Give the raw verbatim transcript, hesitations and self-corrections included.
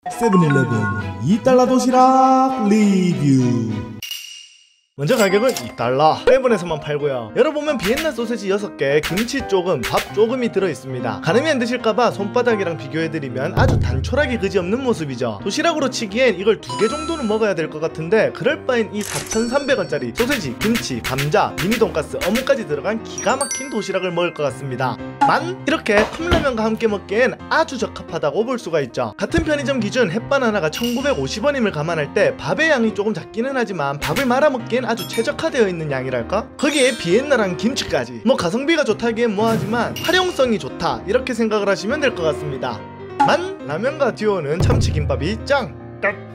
세븐일레븐 이 달러 도시락 리뷰. 먼저 가격은 이 달러, 세븐에서만 팔고요. 열어보면 비엔나 소세지 여섯 개, 김치 조금, 밥 조금이 들어있습니다. 가늠이 안 되실까봐 손바닥이랑 비교해드리면 아주 단촐하게 그지없는 모습이죠. 도시락으로 치기엔 이걸 두 개 정도는 먹어야 될 것 같은데 그럴 바엔 이 사천삼백 원짜리 소세지, 김치, 감자, 미니 돈가스, 어묵까지 들어간 기가 막힌 도시락을 먹을 것 같습니다. 만 이렇게 컵라면과 함께 먹기엔 아주 적합하다고 볼 수가 있죠. 같은 편의점 기준 햇반 하나가 천구백오십 원임을 감안할 때 밥의 양이 조금 작기는 하지만 밥을 말아먹기엔 아주 최적화되어 있는 양이랄까? 거기에 비엔나랑 김치까지, 뭐 가성비가 좋다기엔 뭐하지만 활용성이 좋다 이렇게 생각을 하시면 될 것 같습니다. 만 라면과 듀오는 참치김밥이 짱!